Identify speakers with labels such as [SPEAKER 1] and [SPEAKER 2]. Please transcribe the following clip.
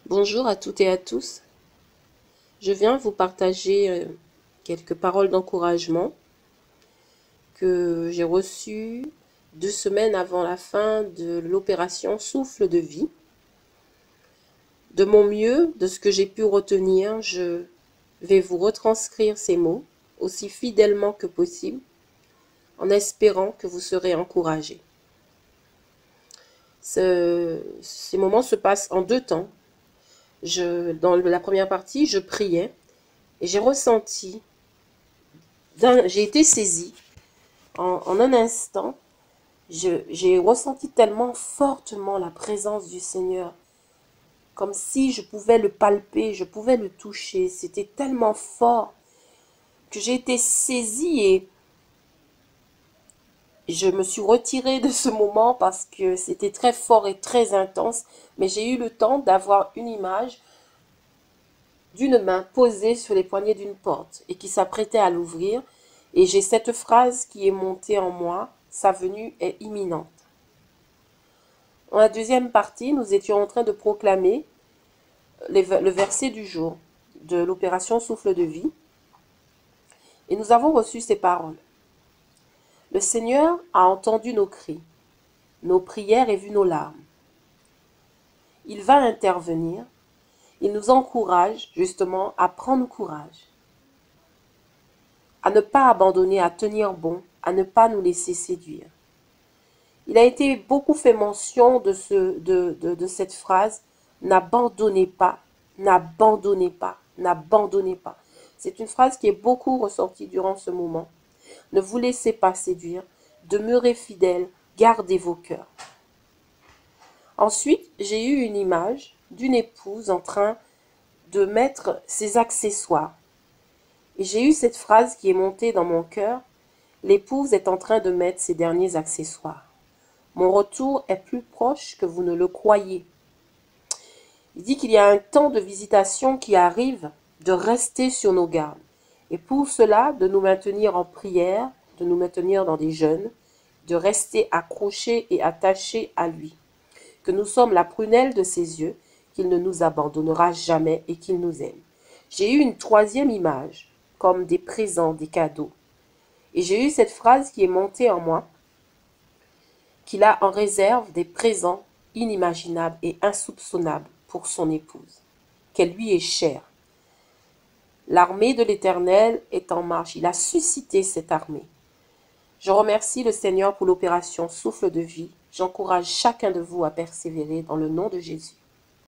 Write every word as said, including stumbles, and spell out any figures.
[SPEAKER 1] Bonjour à toutes et à tous. Je viens vous partager euh, quelques paroles d'encouragement que j'ai reçues deux semaines avant la fin de l'opération Souffle de vie. De mon mieux, de ce que j'ai pu retenir, je vais vous retranscrire ces mots aussi fidèlement que possible, en espérant que vous serez encouragés. Ce, ces moments se passent en deux temps. Je, dans la première partie, je priais et j'ai ressenti, j'ai été saisie en, en un instant. J'ai ressenti tellement fortement la présence du Seigneur, comme si je pouvais le palper, je pouvais le toucher. C'était tellement fort que j'ai été saisie et je me suis retirée de ce moment parce que c'était très fort et très intense. Mais j'ai eu le temps d'avoir une image d'une main posée sur les poignées d'une porte et qui s'apprêtait à l'ouvrir. Et j'ai cette phrase qui est montée en moi: sa venue est imminente. Dans la deuxième partie, nous étions en train de proclamer le verset du jour de l'opération Souffle de vie. Et nous avons reçu ces paroles. Le Seigneur a entendu nos cris, nos prières et vu nos larmes. Il va intervenir. Il nous encourage justement à prendre courage, à ne pas abandonner, à tenir bon, à ne pas nous laisser séduire. Il a été beaucoup fait mention de, ce, de, de, de cette phrase: n'abandonnez pas, n'abandonnez pas, n'abandonnez pas. C'est une phrase qui est beaucoup ressortie durant ce moment. Ne vous laissez pas séduire, demeurez fidèles, gardez vos cœurs. Ensuite, j'ai eu une image d'une épouse en train de mettre ses accessoires. Et j'ai eu cette phrase qui est montée dans mon cœur: l'épouse est en train de mettre ses derniers accessoires. Mon retour est plus proche que vous ne le croyez. Il dit qu'il y a un temps de visitation qui arrive, de rester sur nos gardes. Et pour cela, de nous maintenir en prière, de nous maintenir dans des jeûnes, de rester accrochés et attachés à lui. Que nous sommes la prunelle de ses yeux, qu'il ne nous abandonnera jamais et qu'il nous aime. J'ai eu une troisième image, comme des présents, des cadeaux. Et j'ai eu cette phrase qui est montée en moi: qu'il a en réserve des présents inimaginables et insoupçonnables pour son épouse, qu'elle lui est chère. L'armée de l'Éternel est en marche. Il a suscité cette armée. Je remercie le Seigneur pour l'opération Souffle de vie. J'encourage chacun de vous à persévérer dans le nom de Jésus.